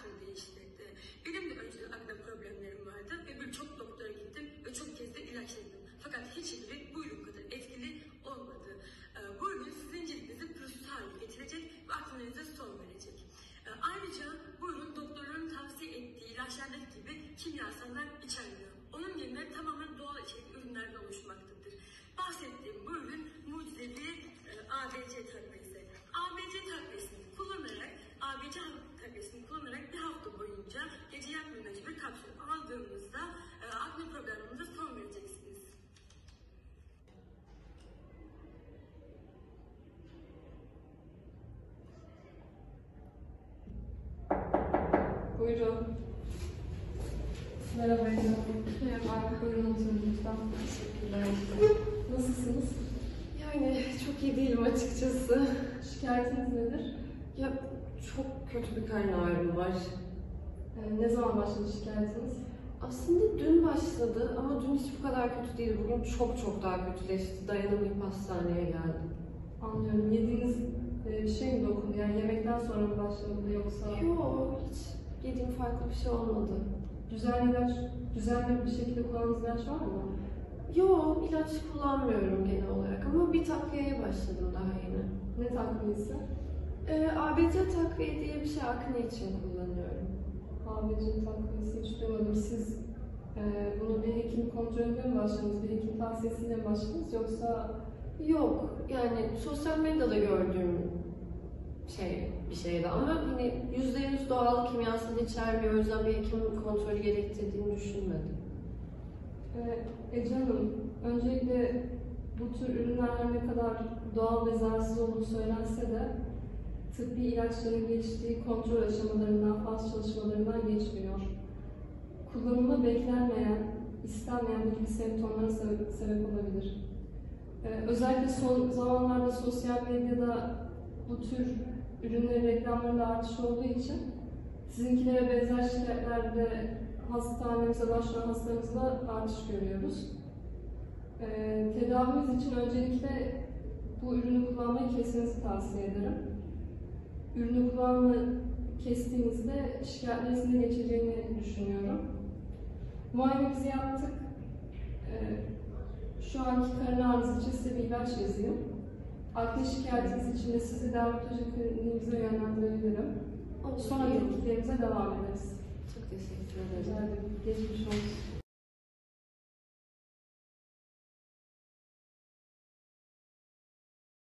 hayatımı değiştirdi. Benim de önceden akne problemlerim vardı ve birçok doktora gittim ve çok kez de ilaç yedim. Fakat hiçbiri bu ürün kadar etkili olmadı. Bu ürün sizin cildinizi pürüzsüz hale getirecek ve aknenize son verecek. Ayrıca bu ürün doktorların tavsiye ettiği ilaçlardaki gibi kimyasallar içermiyor. Onun yerine tamamen doğal içerikli ürünlerden oluşmaktadır. Bahsettiğim bu ürün mucizevi ABC takviyesi. ABC takviyesini kullanarak bir hafta boyunca gece yatmadan önce bir kapsül aldığınızda akne probleminize son vereceksiniz. Buyurun. Merhaba Ecem. Merhaba. Buyurun oturun lütfen. Teşekkürler. Nasılsınız? Yani çok iyi değilim açıkçası. Şikayetiniz nedir? Ya çok kötü bir karın ağrım var. Ne zaman başladı şikayetiniz? Aslında dün başladı ama dün hiç bu kadar kötü değil. Bugün çok daha kötüleşti. Dayanamayıp hastaneye geldim. Anlıyorum. Yediğiniz bir şey mi dokundu? Yani yemekten sonra mı başladı yoksa? Yok, hiç yediğim farklı bir şey olmadı. Düzenli bir şekilde kullandığınız ilaç var mı? Yok, ilaç kullanmıyorum genel olarak ama bir takviyeye başladım daha yeni. Ne takviyesi? ABC takviye diye bir şey akne için kullanıyorum. ABC takviyesi hiç duymadım. Siz bunu bir hekim kontrolünde mi başladınız? Bir hekim tavsiyesiyle mi başladınız yoksa? Yok, yani sosyal medyada gördüğüm bir şeydi ama hani %100 doğal kimyasal içermiyor, o yüzden bir hekim kontrolü gerektirdiğini düşünmedim. Ece Hanım, öncelikle bu tür ürünler her ne kadar doğal ve zararsız olduğu söylense de tıbbi ilaçların geçtiği kontrol aşamalarından, faz çalışmalarından geçmiyor. Kullanımı beklenmeyen, istenmeyen bu gibi semptomlara sebep olabilir. Özellikle son zamanlarda sosyal medyada bu tür ürünlerin reklamlarında artış olduğu için sizinkilere benzer şikayetlerde hastanemize başvuran hastalarımızda artış görüyoruz. Tedavimiz için öncelikle bu ürünü kullanmayı kesmenizi tavsiye ederim. Ürünü kullanmayı kestiğinizde şikayetlerinizin de geçeceğini düşünüyorum. Muayenemizi yaptık. Şu anki karın ağrınız için size bir ilaç yazayım. Akne şikayetiniz için de sizi dermatoloji kliniğimize yönlendirebilirim. Sonra tetkiklerimize devam ederiz. Çok teşekkür ederim. Rica ederim. Geçmiş olsun.